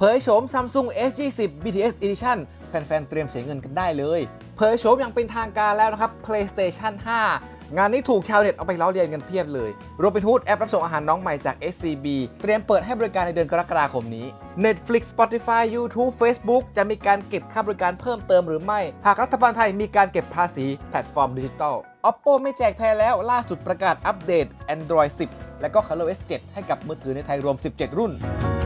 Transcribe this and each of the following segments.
ยโฉม Samsung S20 BTS Edition แฟนๆเตรียมเสียเงินกันได้เลยเผยโฉมอย่างเป็นทางการแล้วนะครับ PlayStation 5 งานนี้ถูกชาวเน็ตเอาไปล้อเลียนกันเพียบเลยโรบินฮูดแอปรับส่งอาหารน้องใหม่จาก SCB เตรียมเปิดให้บริการในเดือนกรกฎาคมนี้ Netflix Spotify YouTube Facebook จะมีการเก็บค่าบริการเพิ่มเติมหรือไม่หากรัฐบาลไทยมีการเก็บภาษีแพลตฟอร์มดิจิทัล Oppo ไม่แจกแพรแล้วล่าสุดประกาศอัปเดต Android 10 และก็ ColorOS 7 ให้กับมือถือในไทยรวม 17 รุ่น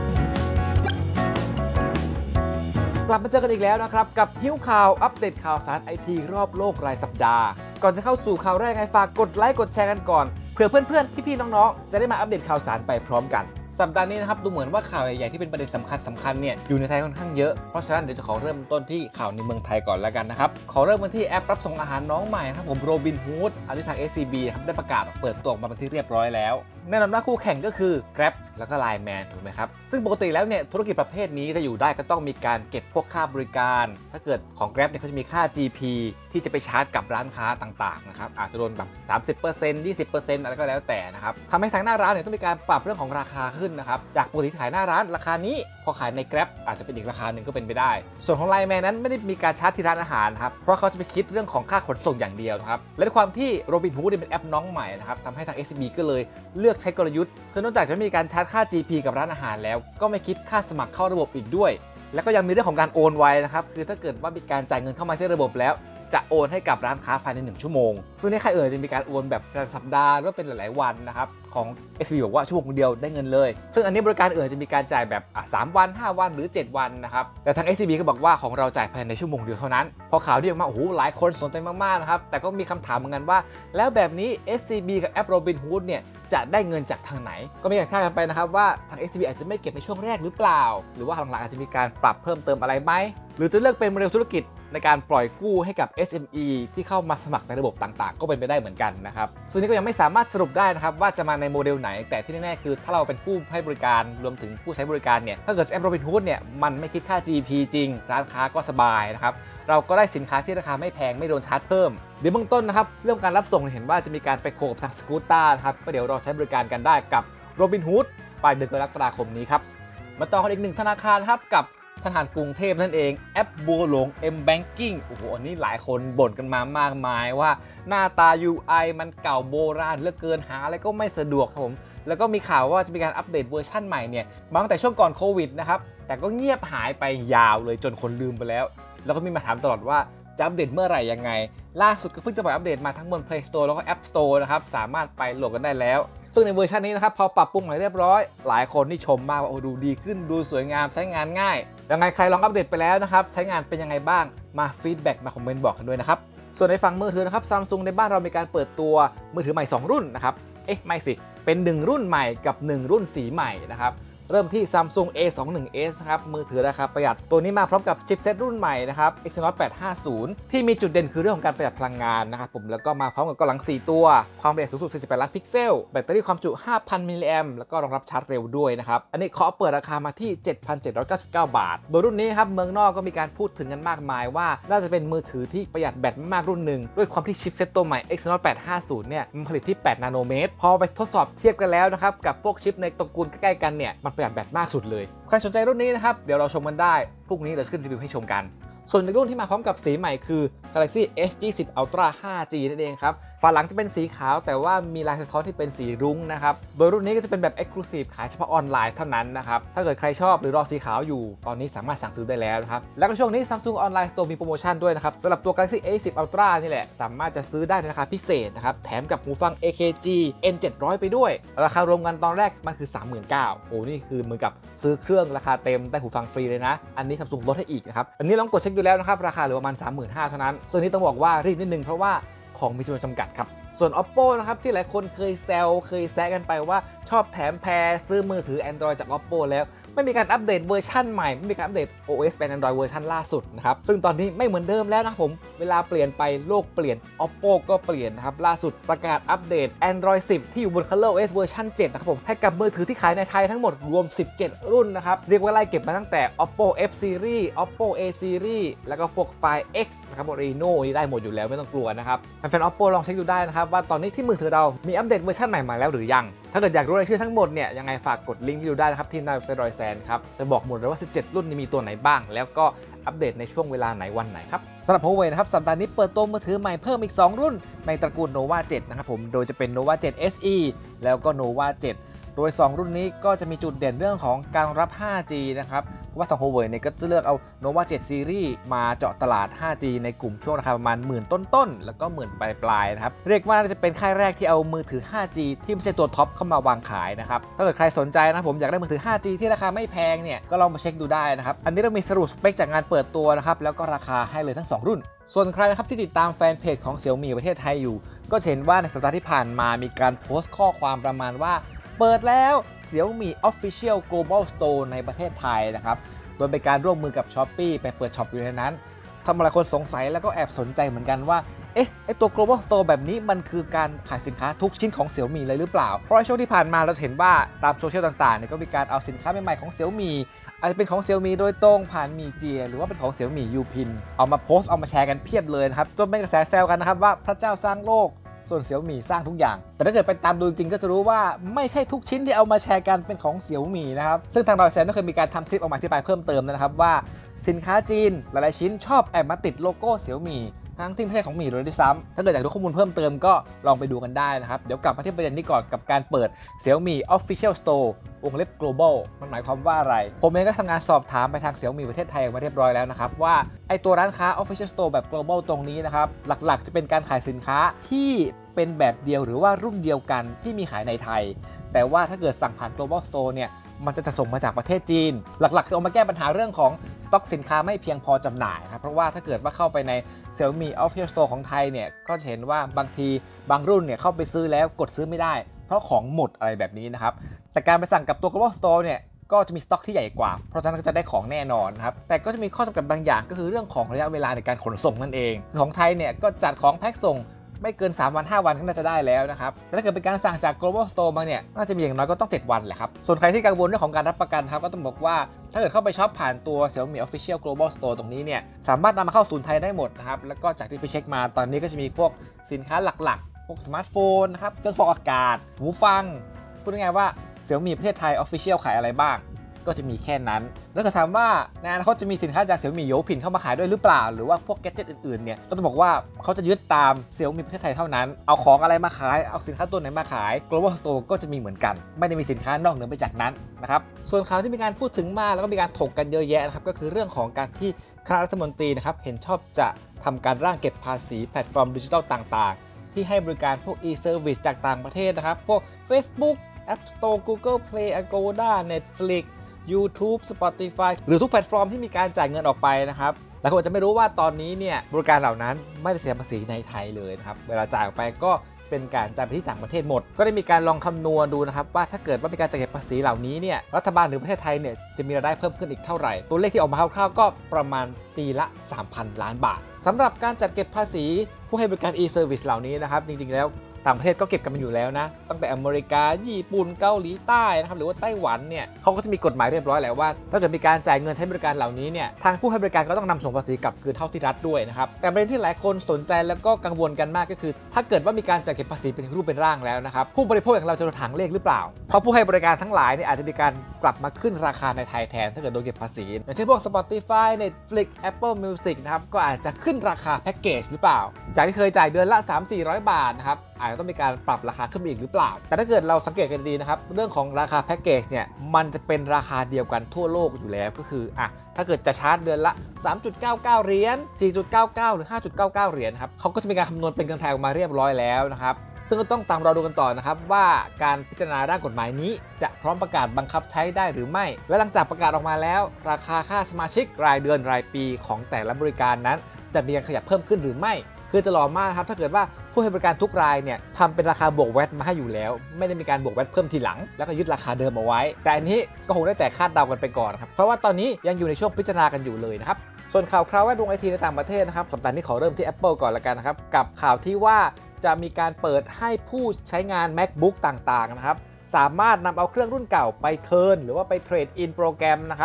กลับมาเจอกันอีกแล้วนะครับกับหิ้วข่าวอัปเดตข่าวสารไอทีรอบโลกรายสัปดาห์ก่อนจะเข้าสู่ข่าวแรกไงฝากกดไลค์กดแชร์กันก่อนเผื่อเพื่อนๆพี่ๆน้องๆจะได้มาอัปเดตข่าวสารไปพร้อมกันสัปดาห์นี้นะครับดูเหมือนว่าข่าวใหญ่ๆที่เป็นประเด็นสำคัญเนี่ยอยู่ในไทยค่อนข้างเยอะเพราะฉะนั้นเดี๋ยวจะขอเริ่มต้นที่ข่าวในเมืองไทยก่อนแล้วกันนะครับขอเริ่มกันที่แอปรับส่งอาหารน้องใหม่ครับผมโรบินฮูดอันนี้ทาง SCB ครับได้ประกาศเปิดตัวมาเป็นที่เรียบร้อยแล้วแน่นอนว่าคู่แข่งก็คือ Grab แล้วก็ Line Man ถูกไหมครับซึ่งปกติแล้วเนี่ยธุรกิจประเภทนี้จะอยู่ได้ก็ต้องมีการเก็บพวกค่าบริการถ้าเกิดของ Grab เนี่ยเขาจะมีค่า GP ที่จะไปชาร์จกับร้านค้าต่างๆนะครับอาจจะโดนแบบ 30% 20% อะไรก็แล้วแต่นะครับทำให้ทางหน้าร้านเนี่ยต้องมีการปรับเรื่องของราคาขึ้นนะครับจากปกติขายหน้าร้านราคานี้พอขายใน Grab อาจจะเป็นอีกราคาหนึ่งก็เป็นไปได้ส่วนของ Line Man นั้นไม่ได้มีการชาร์จที่ร้านอาหารครับเพราะเขาจะไปคิดเรื่องของค่าขนส่งอย่างเดียวนะครับและด้วยความที่ Robinhood เป็นแอปน้องใหม่นะครับทำให้ทาง SCB ก็เลยเลือกใช้กลยุทธ์คือนอกจากจะไม่มีการชาร์จค่า GP กับร้านอาหารแล้วก็ไม่คิดค่าสมัครเข้าระบบอีกด้วยแล้วก็ยังมีเรื่องของการโอนไวนะครับคือถ้าเกิดว่ามีการจ่ายเงินเข้ามาที่ระบบแล้วจะโอนให้กับร้านค้าภายใน1ชั่วโมงซึ่งในใครจะมีการโอนแบบเป็นสัปดาห์หรือเป็นหลายๆวันนะครับของ SCB บอกว่าชั่วโมงเดียวได้เงินเลยซึ่งอันนี้บริการจะมีการจ่ายแบบ3วัน5วันหรือ7วันนะครับแต่ทาง SCB ก็บอกว่าของเราจ่ายภายในชั่วโมงเดียวเท่านั้นพอข่าวนี้ออกมาโอ้โหหลายคนสนใจมากๆนะครับแต่ก็มีคำถามเหมือนกันว่าแล้วแบบนี้ SCB กับแอป Robinhood เนี่ยจะได้เงินจากทางไหนก็มีการคาดกันไปนะครับว่าทาง SCB อาจจะไม่เก็บในช่วงแรกหรือเปล่าหรือว่าหลังๆอาจจะมีการปรับเพิ่มเติมอะไรไหมหรือจะเลือกเป็นโมเดลธุรกิจในการปล่อยกู้ให้กับ SME ที่เข้ามาสมัครในระบบต่างๆก็เป็นไปได้เหมือนกันนะครับซึ่งนี้ก็ยังไม่สามารถสรุปได้นะครับว่าจะมาในโมเดลไหนแต่ที่แน่ๆคือถ้าเราเป็นผู้ให้บริการรวมถึงผู้ใช้บริการเนี่ยถ้าเกิดแอป Robinhood เนี่ยมันไม่คิดค่า GP จริงร้านค้าก็สบายนะครับเราก็ได้สินค้าที่ราคาไม่แพงไม่โดนชาร์จเพิ่มเดี๋ยวเบื้องต้นนะครับเรื่องการรับส่งเห็นว่าจะมีการไปโคกับทางสกูตต้านะครับก็เดี๋ยวรอใช้บริการกันได้กับ Robinhood ปลายเดือนกรกฎาคมนี้ครับมาต่อกันอีกหนึ่งธนาคารครับกับธนาคารกรุงเทพนั่นเองแอปบัวหลวง M Banking โอ้โหอันนี้หลายคนบ่นกันมามากมายว่าหน้าตา UI มันเก่าโบราณเหลือเกินหาอะไรก็ไม่สะดวกครับผมแล้วก็มีข่าวว่าจะมีการอัปเดตเวอร์ชั่นใหม่เนี่ยมาตั้งแต่ช่วงก่อนโควิดนะครับแต่ก็เงียบหายไปยาวเลยจนคนลืมไปแล้วแล้วก็มีมาถามตลอดว่าจะอัปเดตเมื่อไหร่ยังไงล่าสุดก็เพิ่งจะปล่อยอัปเดตมาทั้งบน Play Store แล้วก็ App Store นะครับสามารถไปโหลดกันได้แล้วซึ่งในเวอร์ชันนี้นะครับพอปรับปรุงใหม่เรียบร้อยหลายคนนี่ชมมากว่าโอ้ดูดีขึ้นดูสวยงามใช้งานง่ายยังไงใครลองอัปเดตไปแล้วนะครับใช้งานเป็นยังไงบ้างมาฟีดแบ็กมาคอมเมนต์บอกกันด้วยนะครับส่วนในฝั่งมือถือนะครับ Samsung ในบ้านเรามีการเปิดตัวมือถือใหม่2รุ่นนะครับไม่สิเป็น1รุ่นใหม่กับ1รุ่นสีใหม่นะครับเริ่มที่ Samsung A21s นะครับมือถือราคาประหยัดตัวนี้มาพร้อมกับชิปเซตรุ่นใหม่นะครับ Exynos 850ที่มีจุดเด่นคือเรื่องของการประหยัดพลังงานนะครับผมแล้วก็มาพร้อมกับกล้องหลัง4ตัวความละเอียดสูงสุด48ล้านพิกเซลแบตเตอรี่ความจุ 5,000 มิลลิแอมป์แล้วก็รองรับชาร์จเร็วด้วยนะครับอันนี้ขอเปิดราคามาที่ 7,799 บาทโดยรุ่นนี้ครับเมืองนอกก็มีการพูดถึงกันมากมายว่าน่าจะเป็นมือถือที่ประหยัดแบตมากรุ่นหนึ่งด้วยความที่ชิปเซตตัวใหม่ Exynos 850เนี่ยมันผลิตที่8นาโนเมตรพอไปทดสอบเทียบกันแล้วนะครับกับพวกชิปในตระกูลใกล้ๆกันเนี่ยมันประหยัดแบตมากสุดเลยใครสนใจรุ่นนี้นะครับเดี๋ยวเราชมกันได้พรุ่งนี้เราขึ้นรีวิวให้ชมกันส่วนในรุ่นที่มาพร้อมกับสีใหม่คือ Galaxy S20 Ultra 5G นั่นเองครับฝาหลังจะเป็นสีขาวแต่ว่ามีลายสะท้อนที่เป็นสีรุ้งนะครับโดยรุ่นนี้ก็จะเป็นแบบ Exclusive ขายเฉพาะออนไลน์เท่านั้นนะครับถ้าเกิดใครชอบหรือรอสีขาวอยู่ตอนนี้สามารถสั่งซื้อได้แล้วนะครับแล้วก็ช่วงนี้ Samsung Online Store มีโปรโมชั่นด้วยนะครับสำหรับตัว Galaxy A10 Ultra นี่แหละสามารถจะซื้อได้ในราคาพิเศษนะครับแถมกับหูฟัง AKG N700 ไปด้วยราคารวมกันตอนแรกมันคือ 39,000 โอ้นี่คือเหมือนกับซื้อเครื่องราคาเต็มได้หูฟังฟรีเลยนะอันนี้ Samsung ลดให้อีกนะครับอันนี้ลองกดเช็คดูแล้วนะครับราคาเหลือประมาณ 35,000 เท่านั้นส่วนนี้ต้องบอกว่ารีบนิดนึงเพราะว่าของมีจำนวนจำกัดครับส่วน Oppo นะครับที่หลายคนเคยแซะกันไปว่าชอบแถมแพรซื้อมือถือ Android จาก Oppo แล้วไม่มีการอัปเดตเวอร์ชั่นใหม่ไม่มีการอัปเดต OS เป็น Android เวอร์ชันล่าสุดนะครับซึ่งตอนนี้ไม่เหมือนเดิมแล้วนะผมเวลาเปลี่ยนไปโลกเปลี่ยน Oppo ก็เปลี่ยนนะครับล่าสุดประกาศอัปเดต Android 10 ที่อยู่บน ColorOS เวอร์ชัน7นะครับผมให้กับมือถือที่ขายในไทยทั้งหมดรวม17รุ่นนะครับเรียกว่าไล่เก็บมาตั้งแต่ Oppo F Series Oppo A Series แล้วก็พวก Find X นะครับ Reno นี่ได้หมดอยู่แล้วไม่ต้องกลัวนะครับแฟนๆ Oppo ลองเช็คดูได้นะครับว่าตอนนี้ที่มือถือเรามีอัปเดตเวอร์ชันใหม่มาแล้วหรือยังถ้าเกิดอยากรู้รายชื่อทั้งหมดเนี่ยยังไงฝากกดลิงก์ที่ดูได้นะครับที่หน้าเว็บไซต์รอยแซนครับจะบอกหมดเลยว่า17รุ่นนี้มีตัวไหนบ้างแล้วก็อัปเดตในช่วงเวลาไหนวันไหนครับสำหรับ Huawei นะครับสัปดาห์นี้เปิดตัวมือถือใหม่เพิ่มอีก2รุ่นในตระกูล Nova 7นะครับผมโดยจะเป็น Nova 7 SE แล้วก็ Nova 7โดย2รุ่นนี้ก็จะมีจุดเด่นเรื่องของการรับ 5G นะครับเพราะว่าทาง Huawei เนี่ยก็จะเลือกเอา Nova 7 Series มาเจาะตลาด 5G ในกลุ่มช่วงราคาประมาณหมื่นต้นๆแล้วก็หมื่นปลายๆนะครับเรียกว่าจะเป็นค่ายแรกที่เอามือถือ 5G ที่ไม่ใช่ตัวท็อปเข้ามาวางขายนะครับถ้าเกิดใครสนใจนะผมอยากได้มือถือ 5G ที่ราคาไม่แพงเนี่ยก็ลองมาเช็คดูได้นะครับอันนี้เรามีสรุปสเปคจากงานเปิดตัวนะครับแล้วก็ราคาให้เลยทั้ง2รุ่นส่วนใครนะครับที่ติดตามแฟนเพจของ Xiaomi ประเทศไทยอยู่ก็เห็นว่าในสัปดาห์ที่ผ่านมามีการโพสต์ข้อความประมาณว่าเปิดแล้ว Xiaomi Official Global Store ในประเทศไทยนะครับโดยเป็นการร่วมมือกับ Shopee ไปเปิดช็อปอยู่ในนั้นทำให้หลายคนสงสัยแล้วก็แอบสนใจเหมือนกันว่าไอตัว Global Store แบบนี้มันคือการขายสินค้าทุกชิ้นของ Xiaomi เลยหรือเปล่าเพราะในช่วงที่ผ่านมาเราเห็นว่าตามโซเชียลต่างๆเนี่ยก็มีการเอาสินค้าใหม่ๆของ Xiaomi อาจจะเป็นของ Xiaomi โดยตรงผ่านมีเจียหรือว่าเป็นของ Xiaomi Upin เอามาโพสต์เอามาแชร์กันเพียบเลยนะครับจนเป็นกระแสแซวกันนะครับว่าพระเจ้าสร้างโลกส่วน Xiaomi สร้างทุกอย่างแต่ถ้าเกิดไปตามดูจริงๆก็จะรู้ว่าไม่ใช่ทุกชิ้นที่เอามาแชร์กันเป็นของ Xiaomi นะครับซึ่งทางดอยแซนก็เคยมีการทำคลิปออกมาอธิบายเพิ่มเติมนะครับว่าสินค้าจีนหลายๆชิ้นชอบแอบมาติดโลโก้ Xiaomiทั้งที่ไม่ใช่ของหมี่เลยด้วยซ้ำถ้าเกิดอยากรู้ข้อมูลเพิ่มเติมก็ลองไปดูกันได้นะครับเดี๋ยวกลับมาที่ประเด็นนี้ก่อนกับการเปิด Xiaomi Official Store วงเล็บ Global มันหมายความว่าอะไรผมเองก็ทำงานสอบถามไปทาง Xiaomi ประเทศไทยมาเรียบร้อยแล้วนะครับว่าไอตัวร้านค้า Official Store แบบ Global ตรงนี้นะครับหลักๆจะเป็นการขายสินค้าที่เป็นแบบเดียวหรือว่ารุ่นเดียวกันที่มีขายในไทยแต่ว่าถ้าเกิดสั่งผ่าน Global Store เนี่ยมันจะส่งมาจากประเทศจีนหลักๆคือเอามาแก้ปัญหาเรื่องของสต็อกสินค้าไม่เพียงพอจำหน่ายครับเพราะว่าถ้าเกิดว่าเข้าไปใน Xiaomi Official Store ของไทยเนี่ยก็จะเห็นว่าบางทีบางรุ่นเนี่ยเข้าไปซื้อแล้วกดซื้อไม่ได้เพราะของหมดอะไรแบบนี้นะครับแต่การไปสั่งกับตัว Global Store เนี่ยก็จะมีสต็อกที่ใหญ่กว่าเพราะฉะนั้นก็จะได้ของแน่นอนครับแต่ก็จะมีข้อจำกัดบางอย่างก็คือเรื่องของระยะเวลาในการขนส่งนั่นเองของไทยเนี่ยก็จัดของแพ็คส่งไม่เกิน3วัน5วันก็น่าจะได้แล้วนะครับแต่ถ้าเกิดเป็นการสั่งจาก Global Store มาเนี่ยน่าจะมีอย่างน้อยก็ต้อง7วันแหละครับส่วนใครที่กังวลเรื่องของการรับประกันครับก็ต้องบอกว่าถ้าเกิดเข้าไปช็อปผ่านตัว Xiaomi Official Global Store ตรงนี้เนี่ยสามารถนำมาเข้าศูนย์ไทยได้หมดนะครับแล้วก็จากที่ไปเช็คมาตอนนี้ก็จะมีพวกสินค้าหลักๆพวกสมาร์ทโฟนนะครับเครื่องฟอกอากาศหูฟังพูดง่ายๆว่า Xiaomi ประเทศไทย Official ขายอะไรบ้างก็จะมีแค่นั้นแล้วก็ถามว่าในอนาคตจะมีสินค้าจาก Xiaomi Youpin เข้ามาขายด้วยหรือเปล่าหรือว่าพวกแกดเจ็ตอื่นๆเนี่ยก็ต้องบอกว่าเขาจะยึดตาม Xiaomi ประเทศไทยเท่านั้นเอาของอะไรมาขายเอาสินค้าตัวไหนมาขาย Global Store ก็จะมีเหมือนกันไม่ได้มีสินค้านอกเหนือไปจากนั้นนะครับส่วนข่าวที่มีการพูดถึงมากแล้วก็มีการถกกันเยอะแยะนะครับก็คือเรื่องของการที่คณะรัฐมนตรีนะครับเห็นชอบจะทำการร่างเก็บภาษีแพลตฟอร์มดิจิทัลต่างๆที่ให้บริการพวก e-service จากต่างประเทศนะครับพวก Facebook App Store Google Play Agoda Netflix YouTube Spotify หรือทุกแพลตฟอร์มที่มีการจ่ายเงินออกไปนะครับหลายคนจะไม่รู้ว่าตอนนี้เนี่ยบริการเหล่านั้นไม่ได้เสียภาษีในไทยเลยนะครับเวลาจ่ายออกไปก็เป็นการจ่ายไปที่ต่างประเทศหมดก็ได้มีการลองคำนวณดูนะครับว่าถ้าเกิดว่ามีการจ่ายเก็บภาษีเหล่านี้เนี่ยรัฐบาลหรือประเทศไทยเนี่ยจะมีรายได้เพิ่มขึ้นอีกเท่าไหร่ตัวเลขที่ออกมาคร่าวๆก็ประมาณปีละ 3,000 ล้านบาทสำหรับการจัดเก็บภาษีผู้ให้บริการ e-service เหล่านี้นะครับจริงๆแล้วต่างประเทศก็เก็บกันมาอยู่แล้วนะตั้งแต่อเมริกาญี่ปุ่นเกาหลีใต้นะครับหรือว่าไต้หวันเนี่ยเขาก็จะมีกฎหมายเรียบร้อยแล้วว่าถ้าเกิดมีการจ่ายเงินใช้บริการเหล่านี้เนี่ยทางผู้ให้บริการก็ต้องนำส่งภาษีกลับคืนเท่าที่รัฐด้วยนะครับแต่ประเด็นที่หลายคนสนใจแล้วก็กังวลกันมากก็คือถ้าเกิดว่ามีการจัดเก็บภาษีเป็นรูปเป็นร่างแล้วนะครับผู้บริโภคอย่างเราจะโดนหางเลขหรือเปล่าเพราะผู้ให้บริการทั้งหลายเนี่ยอาจจะมีการกลับมาขึ้นราคาในไทยแทนถ้าเกิดโดนเก็บภาษีอย่างเช่นพวก Spotify Netflix Apple Music นะครับก็อาจจะขึ้นราคาแพ็กเกจหรือเปล่าจากที่เคยจ่ายเดือนละ 300-400 บาทนะครับอาจจะต้องมีการปรับราคาขึ้นอีกหรือเปล่าแต่ถ้าเกิดเราสังเกตกันดีนะครับเรื่องของราคาแพ็กเกจเนี่ยมันจะเป็นราคาเดียวกันทั่วโลกอยู่แล้วก็คือถ้าเกิดจะชาร์จเดือนละ 3.99 เหรียญ 4.99 หรือ 5.99 เหรียญครับเขาก็จะมีการคำนวณเป็นเงินไทยออกมาเรียบร้อยแล้วนะครับซึ่งก็ต้องตามเราดูกันต่อนะครับว่าการพิจารณาด้านกฎหมายนี้จะพร้อมประกาศบังคับใช้ได้หรือไม่และหลังจากประกาศออกมาแล้วราคาค่าสมาชิกรายเดือนรายปีของแต่ละบริการนั้นจะมีการขยับเพิ่มขึ้นหรือไม่คือจะหล่อมากครับถ้าเกิดว่าผู้ให้บริการทุกรายเนี่ยทำเป็นราคาบวกแวตมาให้อยู่แล้วไม่ได้มีการบวกแวตเพิ่มทีหลังแล้วก็ยึดราคาเดิมเอาไว้แต่อันนี้ก็คงได้แต่คาดเดากันไปก่อนครับเพราะว่าตอนนี้ยังอยู่ในช่วงพิจารณากันอยู่เลยนะครับส่วนข่าวคราวแวดวงไอทีในต่างประเทศนะครับสัปดาห์นี้ขอเริ่มที่ Apple ก่อนละกันนะครับกับข่าวที่ว่าจะมีการเปิดให้ผู้ใช้งาน MacBook ต่างๆนะครับสามารถนำเอาเครื่องรุ่นเก่าไปเทิร์นหรือว่าไปเทรดอินโปรแกรมนะครับ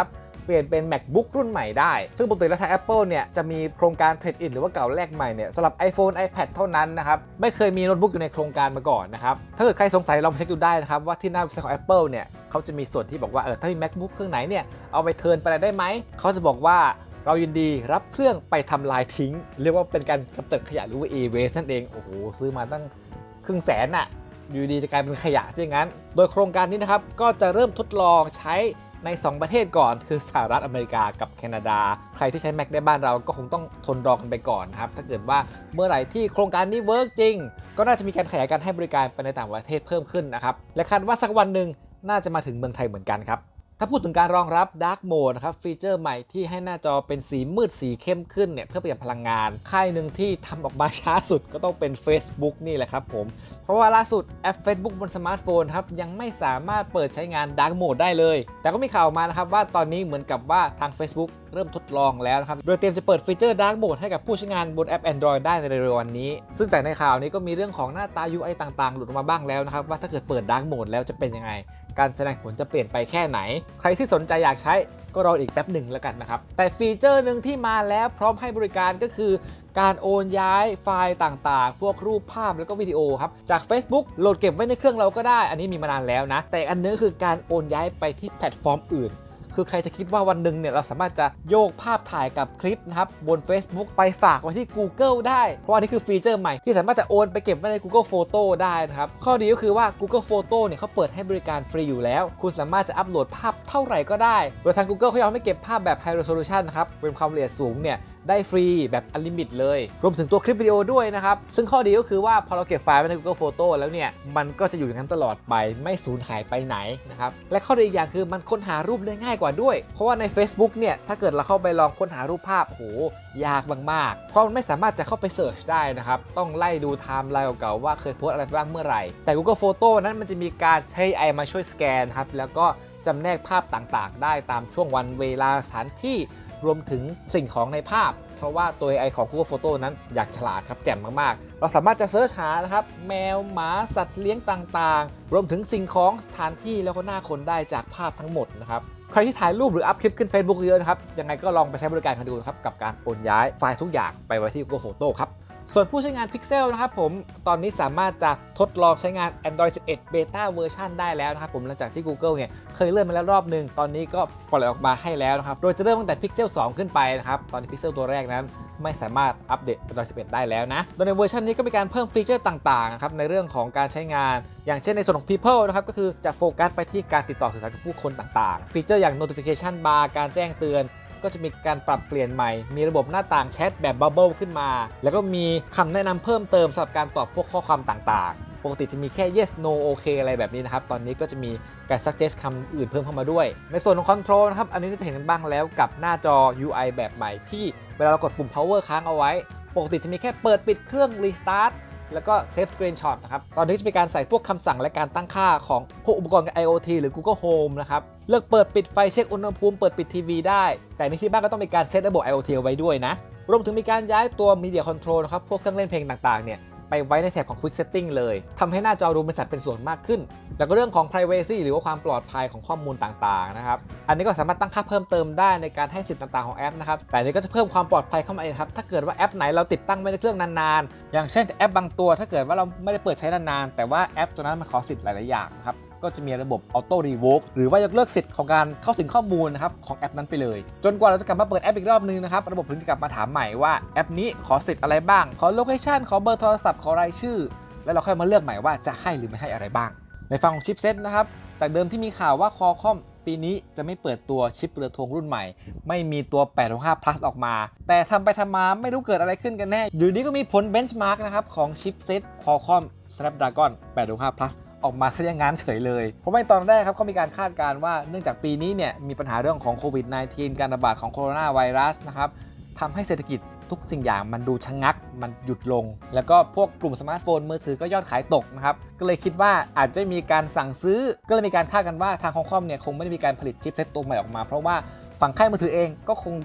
เปลี่ยนเป็น MacBook รุ่นใหม่ได้ซึ่งปกติแล้วทาง Apple เนี่ยจะมีโครงการเทรดอินหรือว่าเก่าแลกใหม่เนี่ยสำหรับ iPhone iPad เท่านั้นนะครับไม่เคยมีโน้ตบุ๊กอยู่ในโครงการมาก่อนนะครับถ้าเกิดใครสงสัยลองไปเช็คดูได้นะครับว่าที่หน้าเว็บไซต์ของ Apple เนี่ยเขาจะมีส่วนที่บอกว่าถ้ามี MacBook เครื่องไหนเนี่ยเอาไปเทิร์นไปอะไรได้ไหมเขาจะบอกว่าเรายินดีรับเครื่องไปทำลายทิ้งเรียกว่าเป็นการกำจัดขยะหรือว่า e-waste นั่นเองโอ้โหซื้อมาตั้งครึ่งแสนน่ะอยู่ดีจะกลายเป็นขยะซะอย่างนั้นโดยโครงการนี้นะครับก็จะเริ่มทดลองใช้ใน2ประเทศก่อนคือสหรัฐอเมริกากับแคนาดาใครที่ใช้ Mac ในบ้านเราก็คงต้องทนรอกันไปก่อนนะครับถ้าเกิดว่าเมื่อไหร่ที่โครงการนี้เวิร์กจริงก็น่าจะมีการขยายการให้บริการไปในต่างประเทศเพิ่มขึ้นนะครับและคาดว่าสักวันหนึ่งน่าจะมาถึงเมืองไทยเหมือนกันครับถ้าพูดถึงการรองรับ Dark Mode นะครับฟีเจอร์ใหม่ที่ให้หน้าจอเป็นสีมืดสีเข้มขึ้นเนี่ยเพื่อประหยัดพลังงานค่ายหนึ่งที่ทำออกมาช้าสุดก็ต้องเป็น Facebook นี่แหละครับผมเพราะว่าล่าสุดแอป Facebook บนสมาร์ทโฟนครับยังไม่สามารถเปิดใช้งาน Dark Mode ได้เลยแต่ก็มีข่าวมานะครับว่าตอนนี้เหมือนกับว่าทาง Facebook เริ่มทดลองแล้วนะครับโดยเตรียมจะเปิดฟีเจอร์ Dark Mode ให้กับผู้ใช้งานบนแอป Android ได้ในเร็วๆวันนี้ซึ่งจากในข่าวนี้ก็มีเรื่องของหน้าตา UI ต่างๆหลุดออกมาบ้างแล้วนะครับว่าถ้าเกิดเปิด Dark Mode แล้วจะเป็นยังไงการแสดงผลจะเปลี่ยนไปแค่ไหนใครที่สนใจอยากใช้ก็รออีกแป๊บหนึ่งแล้วกันนะครับแต่ฟีเจอร์หนึ่งที่มาแล้วพร้อมให้บริการก็คือการโอนย้ายไฟล์ต่างๆพวกรูปภาพแล้วก็วิดีโอครับจาก Facebook โหลดเก็บไว้ในเครื่องเราก็ได้อันนี้มีมานานแล้วนะแต่อันนี้คือการโอนย้ายไปที่แพลตฟอร์มอื่นคือใครจะคิดว่าวันหนึ่งเนี่ยเราสามารถจะโยกภาพถ่ายกับคลิปนะครับบน Facebook ไปฝากไว้ที่ Google ได้เพราะอันนี้คือฟีเจอร์ใหม่ที่สามารถจะโอนไปเก็บไว้ใน Google Photo ได้นะครับข้อดีก็คือว่า Google Photo เนี่ยเขาเปิดให้บริการฟรีอยู่แล้วคุณสามารถจะอัปโหลดภาพเท่าไหร่ก็ได้โดยทาง Google เขายอมให้เก็บภาพแบบ High Resolution นะครับเป็นความละเอียดสูงเนี่ยได้ฟรีแบบอันลิมิตเลยรวมถึงตัวคลิปวิดีโอด้วยนะครับซึ่งข้อดีก็คือว่าพอเราเก็บไฟล์ไว้ใน Google Photo แล้วเนี่ยมันก็จะอยู่อย่างนั้นตลอดไปไม่สูญหายไปไหนนะครับและข้อดีอีกอย่างคือมันค้นหารูปได้ง่ายกว่าด้วยเพราะว่าใน Facebook เนี่ยถ้าเกิดเราเข้าไปลองค้นหารูปภาพโอ้โหยากมากๆเพราะมันไม่สามารถจะเข้าไปเสิร์ชได้นะครับต้องไล่ดูไทม์ไลน์เก่าๆว่าเคยโพสอะไรบ้างเมื่อไหร่แต่ Google Photo นั้นมันจะมีการใช้ AI มาช่วยสแกนครับแล้วก็จำแนกภาพต่างๆได้ตามช่วงวันเวลาสถานที่รวมถึงสิ่งของในภาพเพราะว่าตัว AI ของ Google Photo นั้นอยากฉลาดครับแจ่มมากๆเราสามารถจะเสิร์ชหานะครับแมวหมาสัตว์เลี้ยงต่างๆรวมถึงสิ่งของสถานที่แล้วก็หน้าคนได้จากภาพทั้งหมดนะครับใครที่ถ่ายรูปหรืออัพคลิปขึ้น Facebook เยอะนะครับยังไงก็ลองไปใช้บริการกันดูนะครับกับการโอนย้ายไฟล์ทุกอย่างไปไว้ที่ Google Photo ครับส่วนผู้ใช้งาน Pixel นะครับผมตอนนี้สามารถจะทดลองใช้งาน Android 11 Beta เวอร์ชันได้แล้วนะครับผมหลังจากที่ Google เนี่ยเคยเลื่อนมาแล้วรอบนึงตอนนี้ก็ปล่อยออกมาให้แล้วนะครับโดยจะเริ่มตั้งแต่ Pixel 2 ขึ้นไปนะครับตอนนี้ Pixel ตัวแรกนั้นไม่สามารถอัปเดต Android 11 ได้แล้วนะโดยในเวอร์ชันนี้ก็มีการเพิ่มฟีเจอร์ต่างๆครับในเรื่องของการใช้งานอย่างเช่นในส่วนของ People นะครับก็คือจะโฟกัสไปที่การติดต่อสื่อสารกับผู้คนต่างๆฟีเจอร์อย่าง Notification Bar การแจ้งเตือนก็จะมีการปรับเปลี่ยนใหม่มีระบบหน้าต่างแชทแบบบับเบิลขึ้นมาแล้วก็มีคำแนะนำเพิ่มเติมสำหรับการตอบพวกข้อความต่างๆปกติจะมีแค่ yes no okay อะไรแบบนี้นะครับตอนนี้ก็จะมีการ suggest คำอื่นเพิ่มเข้ามาด้วยในส่วนของ control นะครับอันนี้จะเห็นกันบ้างแล้วกับหน้าจอ UI แบบใหม่ที่เวลาเรากดปุ่ม power ค้างเอาไว้ปกติจะมีแค่เปิดปิดเครื่อง restartแล้วก็ Save Screenshot นะครับตอนนี้จะมีการใส่พวกคำสั่งและการตั้งค่าของพวกอุปกรณ์ IoT หรือ Google Home นะครับเลือกเปิดปิดไฟเช็คอุณหภูมิเปิดปิดทีวีได้แต่ในที่บ้านก็ต้องมีการเซตระบบ IoT เอาไว้ด้วยนะรวมถึงมีการย้ายตัว Media Control นะครับพวกเครื่องเล่นเพลงต่างๆเนี่ยไปไว้ในแถบของ Quick Setting เลยทำให้หน้าจอดูเป็นสัดเป็นส่วนมากขึ้นแล้วก็เรื่องของ Privacy หรือว่าความปลอดภัยของข้อมูลต่างๆนะครับอันนี้ก็สามารถตั้งค่าเพิ่มเติมได้ในการให้สิทธิ์ต่างๆของแอปนะครับแต่นี้ก็จะเพิ่มความปลอดภัยเข้ามาเองครับถ้าเกิดว่าแอปไหนเราติดตั้งไว้ในเครื่องนานๆอย่างเช่นแอปบางตัวถ้าเกิดว่าเราไม่ได้เปิดใช้นานๆแต่ว่าแอปตัวนั้นมันขอสิทธิ์หลายๆอย่างนะครับก็จะมีระบบ Auto Revoke หรือว่ายกเลิกสิทธิ์ของการเข้าถึงข้อมูลนะครับของแอปนั้นไปเลยจนกว่าเราจะกลับมาเปิดแอปอีกรอบนึงนะครับระบบถึงจะกลับมาถามใหม่ว่าแอปนี้ขอสิทธิ์อะไรบ้างขอโลเคชันขอเบอร์โทรศัพท์ขอรายชื่อแล้วเราค่อยมาเลือกใหม่ว่าจะให้หรือไม่ให้อะไรบ้างในฝั่งของชิปเซ็ตนะครับจากเดิมที่มีข่าวว่า Qualcomm ปีนี้จะไม่เปิดตัวชิปเรือธงรุ่นใหม่ไม่มีตัว 865 Plus ออกมาแต่ทำไปทำมาไม่รู้เกิดอะไรขึ้นกันแน่อยู่ดีก็มีผลเบนช์มาร์กนะครับของชิปเซ็ต Qualcomm Snapdragon 865 Plus ออกมาซะอย่างงั้นเฉยเลยเพราะในตอนแรกครับเขามีการคาดการณ์ว่าเนื่องจากปีนี้เนี่ยมีปัญหาเรื่องของโควิด -19 การระบาดของโคโรนาไวรัสนะครับทำให้เศรษฐกิจทุกสิ่งอย่างมันดูชะงักมันหยุดลงแล้วก็พวกกลุ่มสมาร์ทโฟนมือถือก็ยอดขายตกนะครับก็เลยคิดว่าอาจจะมีการสั่งซื้อก็เลยมีการคาดกันว่าทางQualcommเนี่ยคงไม่ได้มีการผลิตชิปเซ็ตตัวใหม่ออกมาเพราะว่าฝั่งค่ายมือถือเองก็คงจะ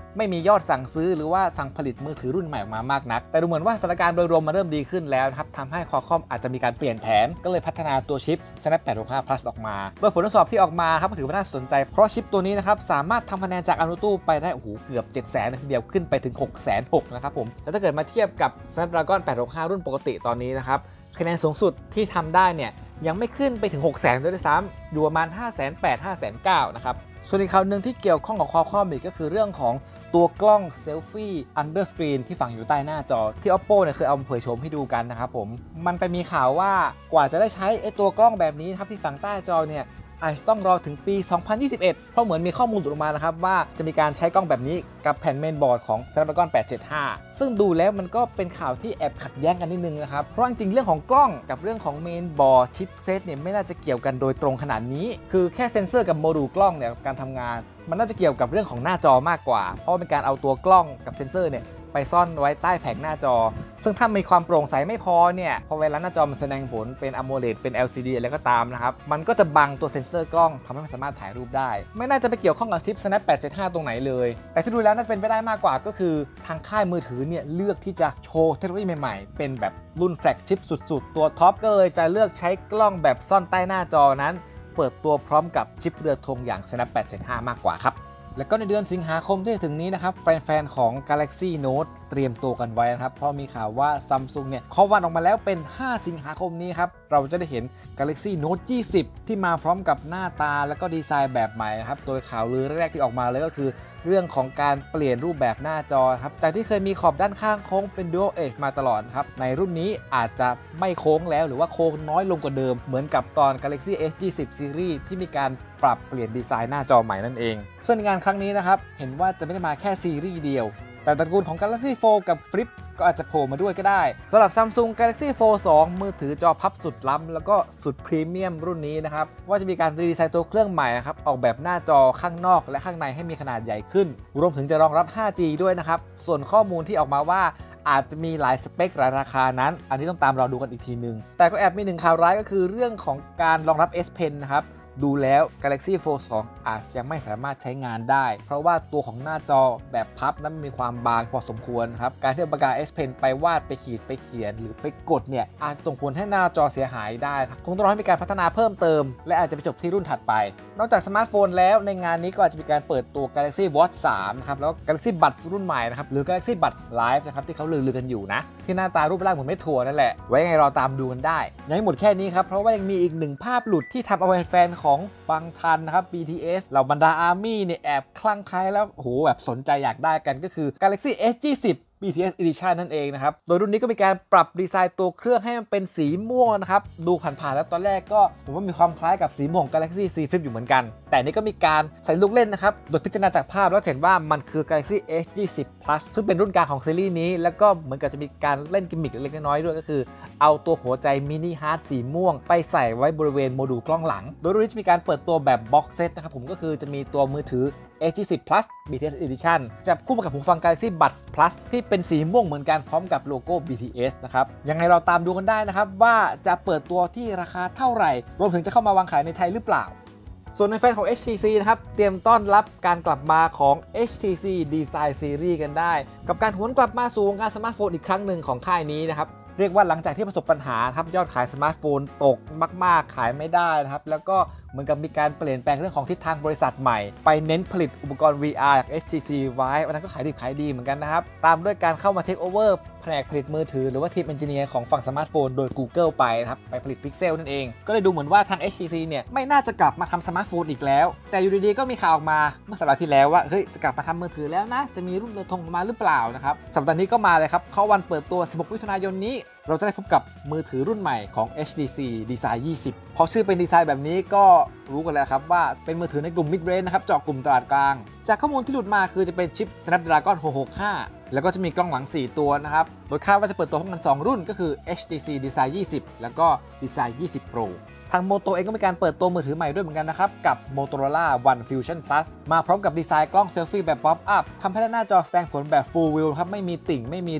ไม่มียอดสั่งซื้อหรือว่าสั่งผลิตมือถือรุ่นใหม่ออกมามากนักแต่ดูเหมือนว่าสถานการณ์โดยรวมมันเริ่มดีขึ้นแล้วนะครับทำให้ Qualcomm อาจจะมีการเปลี่ยนแผนก็เลยพัฒนาตัวชิป Snap 865 Plus ออกมาโดยผลทดสอบที่ออกมาครับก็ถือว่าน่าสนใจเพราะชิปตัวนี้นะครับสามารถทำคะแนนจาก Antutu ไปได้เกือบ 700,000 ทีเดียวขึ้นไปถึง 660,000 นะครับผมแต่ถ้าเกิดมาเทียบกับ Snapdragon 865 รุ่นปกติตอนนี้นะครับคะแนนสูงสุดที่ทำได้เนี่ยยังไม่ขึ้นไปถึง 600,000 ด้วยซ้ำอยู่ประมาณ 580,000 590,000 นะครับส่วนอีกข่าวหนึ่งที่เกี่ยวข้องกับ Qualcomm อีกก็คือเรื่องของตัวกล้องเซลฟี่อันเดอร์สกรีนที่ฝังอยู่ใต้หน้าจอที่ Oppo เนี่ยเคยเอามาเผยโฉมให้ดูกันนะครับผมมันไปมีข่าวว่ากว่าจะได้ใช้ตัวกล้องแบบนี้ครับที่ฝังใต้จอเนี่ยอาจจะต้องรอถึงปี 2021 เพราะเหมือนมีข้อมูลหลุดออกมานะครับว่าจะมีการใช้กล้องแบบนี้กับแผ่นเมนบอร์ดของ Snapdragon 875 ซึ่งดูแล้วมันก็เป็นข่าวที่แอบขัดแย้งกันนิดนึงนะครับเพราะจริงๆเรื่องของกล้องกับเรื่องของเมนบอร์ดชิปเซตเนี่ยไม่น่าจะเกี่ยวกันโดยตรงขนาดนี้คือแค่เซ็นเซอร์กับโมดูลกล้องเนี่ยการทำงานมันน่าจะเกี่ยวกับเรื่องของหน้าจอมากกว่าเพราะเป็นการเอาตัวกล้องกับเซ็นเซอร์เนี่ยไปซ่อนไว้ใต้แผงหน้าจอซึ่งถ้ามีความโปร่งใสไม่พอเนี่ยพอเวลาหน้าจอมันแสดงผลเป็น AMOLED เป็น LCD อะไรก็ตามนะครับมันก็จะบังตัวเซ็นเซอร์กล้องทำให้มันสามารถถ่ายรูปได้ไม่น่าจะไปเกี่ยวข้องกับชิป Snap 875 ตรงไหนเลยแต่ที่ดูแล้วน่าจะเป็นไปได้มากกว่าก็คือทางค่ายมือถือเนี่ยเลือกที่จะโชว์เทคโนโลยีใหม่ๆเป็นแบบรุ่นแฟลกชิปสุดๆตัวท็อปก็เลยจะเลือกใช้กล้องแบบซ่อนใต้หน้าจอนั้นเปิดตัวพร้อมกับชิปเรือธงอย่าง Snap 875 มากกว่าครับแล้วก็ในเดือนสิงหาคมที่จะถึงนี้นะครับแฟนๆของ Galaxy Note เตรียมตัวกันไว้นะครับเพราะมีข่าวว่า Samsung เนี่ยเคาะวันออกมาแล้วเป็น 5 สิงหาคมนี้ครับเราจะได้เห็น Galaxy Note 20 ที่มาพร้อมกับหน้าตาและก็ดีไซน์แบบใหม่นะครับโดยข่าวลือแรกที่ออกมาเลยก็คือเรื่องของการเปลี่ยนรูปแบบหน้าจอครับจากที่เคยมีขอบด้านข้างโค้งเป็น Dual Edge มาตลอดครับในรุ่นนี้อาจจะไม่โค้งแล้วหรือว่าโค้งน้อยลงกว่าเดิมเหมือนกับตอน Galaxy S20 Series ที่มีการปรับเปลี่ยนดีไซน์หน้าจอใหม่นั่นเองซึ่งงานครั้งนี้นะครับเห็นว่าจะไม่ได้มาแค่ซีรีส์เดียวแต่ตระกูลของ Galaxy Fold กับ Flip ก็อาจจะโผล่มาด้วยก็ได้สำหรับ Samsung Galaxy Fold 2 มือถือจอพับสุดล้ำแล้วก็สุดพรีเมียมรุ่นนี้นะครับว่าจะมีการรีดีไซน์ตัวเครื่องใหม่นะครับออกแบบหน้าจอข้างนอกและข้างในให้มีขนาดใหญ่ขึ้นรวมถึงจะรองรับ 5G ด้วยนะครับส่วนข้อมูลที่ออกมาว่าอาจจะมีหลายสเปคหลายราคานั้นอันนี้ต้องตามเราดูกันอีกทีนึงแต่ก็แอบมีหนึ่งข่าวร้ายก็คือเรื่องของการรองรับ S Pen นะครับดูแล้ว Galaxy Fold 2 อาจจะไม่สามารถใช้งานได้เพราะว่าตัวของหน้าจอแบบพับนั้นมีความบางพอสมควรครับการที่เอาปากกา S Pen ไปวาดไปขีดไปเขียนหรือไปกดเนี่ยอาจจะส่งผลให้หน้าจอเสียหายได้คงต้องรอให้มีการพัฒนาเพิ่มเติมและอาจจะไปจบที่รุ่นถัดไปนอกจากสมาร์ทโฟนแล้วในงานนี้ก็อาจจะมีการเปิดตัว Galaxy Watch 3 นะครับแล้วก็ Galaxy Buds รุ่นใหม่นะครับหรือ Galaxy Buds Live นะครับที่เขาลือกันอยู่นะที่หน้าตารูปร่างเหมือนเม็ดถั่วนั่นแหละไว้ไงรอตามดูกันได้ยังไม่หมดแค่นี้ครับเพราะว่ายังมีอีกหนึ่งภาพหลุดที่ทำเอาแฟนๆของบางทันนะครับ BTS เหล่าบรรดา Army เนี่ยแอบคลั่งไคล้แล้วแบบสนใจอยากได้กันก็คือ Galaxy S20 BTS Edition นั่นเองนะครับโดยรุ่นนี้ก็มีการปรับดีไซน์ตัวเครื่องให้มันเป็นสีม่วงนะครับดูผ่านๆแล้วตอนแรกก็ผมว่ามีความคล้ายกับสีม่วง Galaxy Z Flip อยู่เหมือนกันแต่นี่ก็มีการใส่ลูกเล่นนะครับโดยพิจารณาจากภาพแล้วเห็นว่ามันคือ Galaxy S20 Plus ซึ่งเป็นรุ่นกลางของซีรีส์นี้แล้วก็เหมือนกับจะมีการเล่นกิมมิคเล็กๆน้อยๆด้วยก็คือเอาตัวหัวใจมินิฮาร์ดสีม่วงไปใส่ไว้บริเวณโมดูลกล้องหลังโดยรุ่นนี้จะมีการเปิดตัวแบบบ็อกเซตนะครับผมก็คือจะมีตัวมือถือS20 Plus BTS Edition จับคู่มากับหูฟัง Galaxy Buds Plus ที่เป็นสีม่วงเหมือนกันพร้อมกับโลโก้ BTS นะครับยังไงเราตามดูกันได้นะครับว่าจะเปิดตัวที่ราคาเท่าไหร่รวมถึงจะเข้ามาวางขายในไทยหรือเปล่าส่วนในแฟนของ HTC นะครับเตรียมต้อนรับการกลับมาของ HTC Design Series กันได้กับการหวนกลับมาสู่วงการสมาร์ทโฟนอีกครั้งหนึ่งของค่ายนี้นะครับเรียกว่าหลังจากที่ประสบปัญหาครับยอดขายสมาร์ทโฟนตกมากๆขายไม่ได้นะครับแล้วก็เหมือนกับมีการเปลี่ยนแปลงเรื่องของทิศทางบริษัทใหม่ไปเน้นผลิตอุปกรณ์ VR จาก HTC Vive วันนั้นก็ขายดีขายดีเหมือนกันนะครับตามด้วยการเข้ามา Take Over แผนกผลิตมือถือหรือว่าทีมเอนจิเนียร์ของฝั่งสมาร์ทโฟนโดย Google ไปนะครับไปผลิต Pixel นั่นเองก็เลยดูเหมือนว่าทาง HTC เนี่ยไม่น่าจะกลับมาทำสมาร์ทโฟนอีกแล้วแต่อยู่ดีๆก็มีข่าวออกมาเมื่อสัปดาห์ที่แล้วว่าเฮ้ยจะกลับมาทำมือถือแล้วนะจะมีรุ่นเรือธงมาหรือเปล่านะครับสัปดาห์นี้ก็มาเลยครับเขาวันเปิดตัว16 มิถุนายนนี้เราจะได้พบกับมือถือรุ่นใหม่ของ HTC Design 20พอชื่อเป็นดีไซน์แบบนี้ก็รู้กันแล้วครับว่าเป็นมือถือในกลุ่ม Mid Range นะครับเจาะกลุ่มตลาดกลางจากข้อมูลที่หลุดมาคือจะเป็นชิป Snapdragon 665แล้วก็จะมีกล้องหลัง4ตัวนะครับโดยคาดว่าจะเปิดตัวพร้อมกัน2รุ่นก็คือ HTC Design 20แล้วก็ Design 20 Pro ทาง Moto เองก็มีการเปิดตัวมือถือใหม่ด้วยเหมือนกันนะครับกับ Motorola One Fusion Plus มาพร้อมกับดีไซน์กล้องเซลฟี่แบบ Pop Up ทำให้หน้าจอแสดงผลแบบ Full View ครับไม่มีติ่งไม่มีรู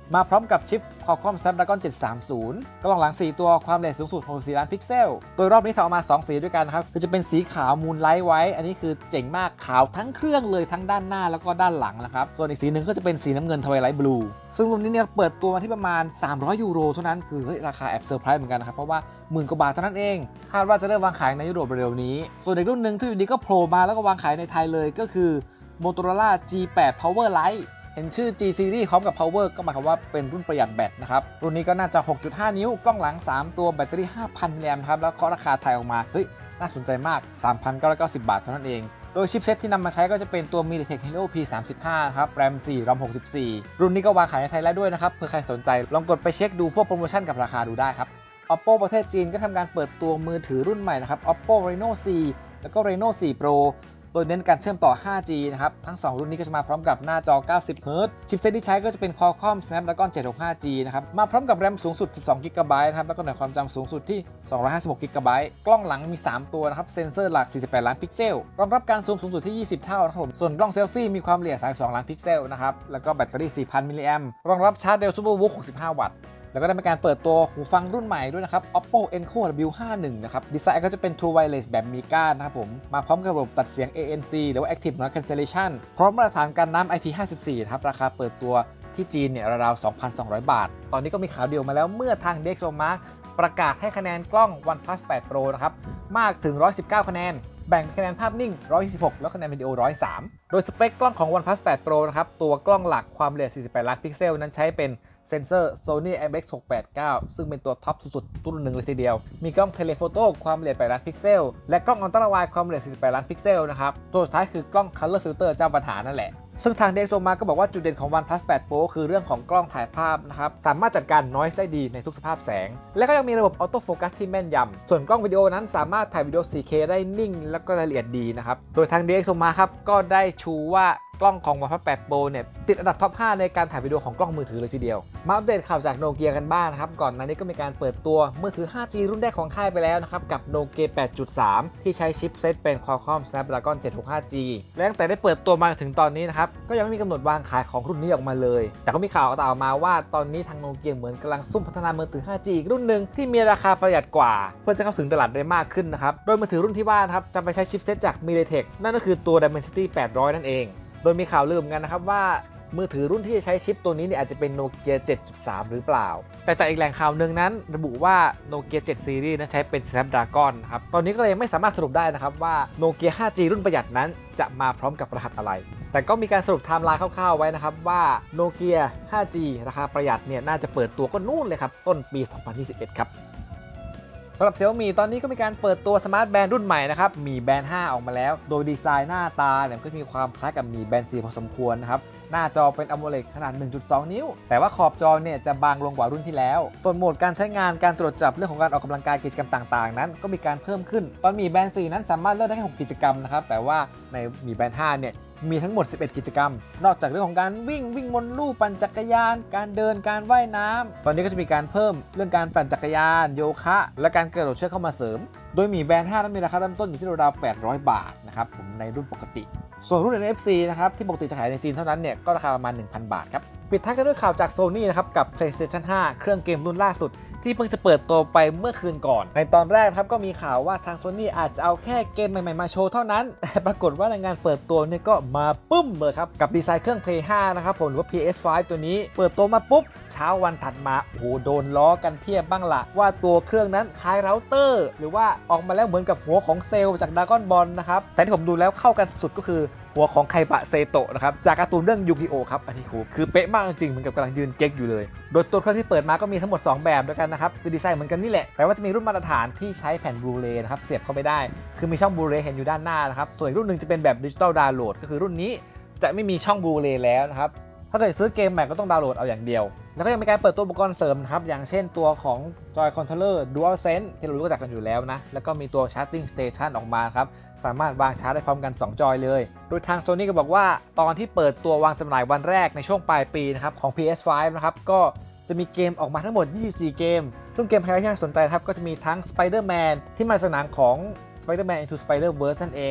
มาพร้อมกับชิป Qualcomm Snapdragon 730 กล้องหลัง4ตัวความละเอียดสูงสุด64ล้านพิกเซลโดยรอบนี้ทำออกมา2สีด้วยกันนะครับคือจะเป็นสีขาว Moonlight ไว้อันนี้คือเจ๋งมากขาวทั้งเครื่องเลยทั้งด้านหน้าแล้วก็ด้านหลังนะครับส่วนอีกสีหนึ่งก็จะเป็นสีน้ำเงิน Twilight Blue ซึ่งรุ่นนี้เนี่ยเปิดตัวมาที่ประมาณ300ยูโรเท่านั้นคือเฮ้ยราคาแอบเซอร์ไพรส์เหมือนกันนะครับเพราะว่า10,000 กว่าบาทเท่านั้นเองคาดว่าจะเริ่มวางขายในยุโรปเร็วนี้ส่วนอีกรุ่นหนึ่งที่อยู่ดีก็โผล่มาแล้วก็วางขายในไทยเลยก็คือ Motorola G8 Power Lite เห็นชื่อ G Series พร้อมกับ Power ก็หมายความว่าเป็นรุ่นประหยัดแบตนะครับรุ่นนี้ก็น่าจะ 6.5 นิ้วกล้องหลัง3ตัวแบตเตอรี่ 5,000 มิลลิแอมป์ครับแล้วเคาะราคาไทยออกมาเฮ้ยน่าสนใจมาก 3,990 บาทเท่านั้นเองโดยชิปเซตที่นำมาใช้ก็จะเป็นตัว MediaTek Helio P35 ครับ RAM 4 RAM 64 รุ่นนี้ก็วางขายในไทยแล้วด้วยนะครับเผื่อใครสนใจลองกดไปเช็คดูพวกโปรโมชั่นกับราคาดูได้ครับ Oppo ประเทศจีนก็ทำการเปิดตัวมือถือรุ่นใหม่นะครับ Oppo Reno 4 แล้วก็ Reno 4 Pro โดยเน้นการเชื่อมต่อ 5G นะครับทั้ง2รุ่นนี้ก็จะมาพร้อมกับหน้าจอ 90Hz ชิปเซตที่ใช้ก็จะเป็น Qualcomm Snapdragon 765G นะครับมาพร้อมกับ RAM สูงสุด 12GB นะครับแล้วก็หน่วยความจำสูงสุดที่ 256GB กล้องหลังมี3ตัวนะครับเซ็นเซอร์หลัก48ล้านพิกเซลรองรับการซูมสูงสุดที่20เท่านะครับผมส่วนกล้องเซลฟี่มีความละเอียด32ล้านพิกเซลนะครับแล้วก็แบตเตอรี่ 4,000 มิลลิแอมป์รองรับชาร์จเร็ว SuperVOOC 65 วัตต์แล้วก็ได้มีการเปิดตัวหูฟังรุ่นใหม่ด้วยนะครับ Oppo Enco W51 นะครับดีไซน์ก็จะเป็น True Wireless แบบมีก้านนะครับผมมาพร้อมกับระบบตัดเสียง ANC หรือว่า Active Noise Cancellation พร้อมมาตรฐานการน้ำ IP54 นะครับราคาเปิดตัวที่จีนเนี่ยราวๆ 2,200 บาทตอนนี้ก็มีข่าวเดียวมาแล้วเมื่อทาง DxOMark ประกาศให้คะแนนกล้อง OnePlus 8 Pro นะครับมากถึง119คะแนนแบ่งคะแนนภาพนิ่ง126แล้วคะแนนวิดีโอ103โดยสเปคกล้องของ OnePlus 8 Pro นะครับตัวกล้องหลักความละเอียด48ล้านพิกเซลนั้นใช้เป็นเซนเซอร์ Sony IMX689 ซึ่งเป็นตัวท็อปสุดๆรุ่นหนึ่งเลยทีเดียวมีกล้องเทเลโฟโต้ความละเอียด8ล้านพิกเซลและกล้องอัลตร้าไวด์ความละเอียด48ล้านพิกเซลนะครับตัวสุดท้ายคือกล้อง Color Filter เจ้าปัญหานั่นแหละซึ่งทาง DxOMark ก็บอกว่าจุดเด่นของ OnePlus 8 Pro คือเรื่องของกล้องถ่ายภาพนะครับสามารถจัดการ noise ได้ดีในทุกสภาพแสงและก็ยังมีระบบ Auto Focus ที่แม่นยำส่วนกล้องวิดีโอนั้นสามารถถ่ายวิดีโอ 4K ได้นิ่งและก็รายละเอียดดีนะครับโดยทาง DxOMark ครับก็ได้ชูว่ากล้องของ OnePlus 8 Pro เนี่ยติดอันดับท็อป 5 ในการถ่ายวิดีโอของกล้องมือถือเลยทีเดียวมาอัปเดตข่าวจากโนเกียกันบ้างนะครับก่อนหน้านี้ก็มีการเปิดตัวมือถือ 5G รุ่นแรกของค่ายไปแล้วนะครับกับ Nokia 8.3 ที่ใช้ชิปเซตเป็น Qualcomm Snapdragon 765G และตั้งแต่ได้เปิดตัวมาถึงตอนนี้นะครับก็ยังไม่มีกำหนดวางขายของรุ่นนี้ออกมาเลยแต่ก็มีข่าวต่อมาว่าตอนนี้ทางโนเกียเหมือนกำลังซุ่มพัฒนามือถือ 5G อีกรุ่นหนึ่งที่มีราคาประหยัดกว่าเพื่อจะเข้าถึงตลาดได้มากขึ้นนะครับโดยมือถือรุ่นที่ว่านะครับจะไปใช้ชิปเซตจาก MediaTek นั่นก็คือตัว Dimensity 800 นั่นเองโดยมีข่าวลือกันนะครับว่ามือถือรุ่นที่ใช้ชิปตัวนี้เนี่ยอาจจะเป็น Nokia 7.3 หรือเปล่าแต่จากอีกแหล่งข่าวหนึ่งนั้นระบุว่า Nokia 7 Series นั้นใช้เป็น Snapdragon นะครับตอนนี้ก็เลยไม่สามารถสรุปได้นะครับว่า Nokia 5G รุ่นประหยัดนั้นจะมาพร้อมกับรหัสอะไรแต่ก็มีการสรุปไทม์ไลน์คร่าวๆไว้นะครับว่า Nokia 5G ราคาประหยัดเนี่ยน่าจะเปิดตัวก็นู่นเลยครับต้นปี 2021 ครับสำหรับ Xiaomi ตอนนี้ก็มีการเปิดตัวสมาร์ทแบนด์รุ่นใหม่นะครับมีแบนด์ 5 ออกมาแล้วโดยดีไซน์หน้าตาเนี่ยก็มีความคล้ายกับมีแบนด์ 4 พอสมควรนะครับหน้าจอเป็น AMOLED ขนาด 1.2 นิ้วแต่ว่าขอบจอเนี่ยจะบางลงกว่ารุ่นที่แล้วส่วนโหมดการใช้งานการตรวจจับเรื่องของการออกกำลังกายกิจกรรมต่างๆนั้นก็มีการเพิ่มขึ้นตอนมีแบนด์ 4 นั้นสามารถเลือกได้แค่ 6 กิจกรรมนะครับแต่ว่าในมีแบนด์ 5 เนี่ยมีทั้งหมด 11 กิจกรรมนอกจากเรื่องของการวิ่งวนลู่ปั่นจักรยานการเดินการว่ายน้ำตอนนี้ก็จะมีการเพิ่มเรื่องการปั่นจักรยานโยคะและการกระโดดเชือกเข้ามาเสริมโดยมีแบรนด์ 5 นั้นมีราคาเริ่มต้นอยู่ที่ราวๆ 800 บาทนะครับผมในรุ่นปกติส่วนรุ่น NFC นะครับที่ปกติจะขายในจีนเท่านั้นเนี่ยก็ราคาประมาณ 1,000 บาทครับปิดท้ายกันด้วยข่าวจาก Sony นะครับกับ PlayStation 5 เครื่องเกมรุ่นล่าสุดที่เพิ่งจะเปิดตัวไปเมื่อคืนก่อนในตอนแรกครับก็มีข่าวว่าทาง Sony อาจจะเอาแค่เกมใหม่ๆมาโชว์เท่านั้นแต่ปรากฏว่าในงานเปิดตัวเนี่ยก็มาปุ้มเลยครับกับดีไซน์เครื่อง Play 5 นะครับผมหรือว่า PS5 ตัวนี้เปิดตัวมาปุ๊บเช้าวันถัดมาโอ้โหโดนล้อกันเพียบบ้างละว่าตัวเครื่องนั้นคล้ายเราเตอร์หรือว่าออกมาแล้วเหมือนกับหัวของเซลล์จาก Dragon Ball นะครับแต่ที่ผมดูแล้วเข้ากันสุดก็คือหัวของไคบะเซโตะนะครับจากการ์ตูนเรื่องยูกิโอครับอันนี้คือเป๊ะมากจริงๆเหมือนกับกำลังยืนเก๊กอยู่เลยโดยตัวเครื่องที่เปิดมาก็มีทั้งหมด2แบบด้วยกันนะครับคือดีไซน์เหมือนกันนี่แหละแต่ว่าจะมีรุ่นมาตรฐานที่ใช้แผ่นบลูเรย์นะครับเสียบเข้าไปได้คือมีช่องบลูเรย์เห็นอยู่ด้านหน้านะครับส่วนรุ่นหนึ่งจะเป็นแบบดิจิตอลดาวน์โหลดก็คือรุ่นนี้จะไม่มีช่องบลูเรย์แล้วนะครับถ้าเกิดซื้อเกมใหม่ก็ต้องดาวน์โหลดเอาอย่างเดียวแล้วก็ยังมีการเปิดตัวอุปกรณ์เสริมนะครับอย่างเช่นตัวของ Joy Controller DualSense ที่เรารู้จักกันอยู่แล้วนะแล้วก็มีตัว Charging Station ออกมาครับสามารถวางชาร์จได้พร้อมกัน2จอยเลยโดยทาง Sony ก็บอกว่าตอนที่เปิดตัววางจำหน่ายวันแรกในช่วงปลายปีนะครับของ PS5 นะครับก็จะมีเกมออกมาทั้งหมด24เกมซึ่งเกมไฮไลท์ที่น่าสนใจครับก็จะมีทั้ง Spider-Man ที่มาจากหนังของ Spider-Man Into Spider-Verse นั่นเอง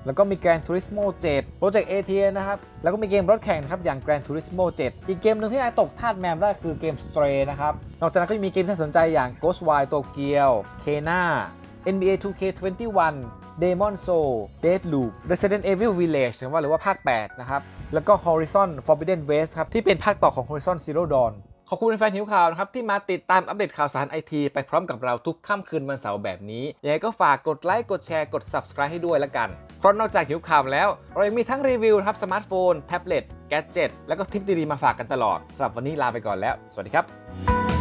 แล้วก็มี Gran Turismo 7 Project ATA นะครับแล้วก็มีเกมรถแข่งนะครับอย่าง Gran Turismo 7 อีกเกมหนึ่งที่นายตกทาสแมวได้คือเกม Stray นะครับนอกจากนั้นก็มีเกมที่น่าสนใจอย่าง Ghostwire Tokyo Kena NBA 2K21 Demon Soul Deathloop Resident Evil Village หรือว่าภาค 8 นะครับแล้วก็ Horizon Forbidden West ครับที่เป็นภาคต่อของ Horizon Zero Dawn ขอบคุณแฟนหิวข่าวนะครับที่มาติดตามอัปเดตข่าวสารไอทีไปพร้อมกับเราทุกค่ำคืนวันเสาร์แบบนี้ยังไงก็ฝากกดไลค์กดแชร์กด Subscribe ให้ด้วยละกันเพราะนอกจากหิวข่าวแล้วเรายังมีทั้งรีวิวครับสมาร์ทโฟนแท็บเล็ตแกดเจ็ตแล้วก็ทิปดีๆมาฝากกันตลอดสำหรับวันนี้ลาไปก่อนแล้วสวัสดีครับ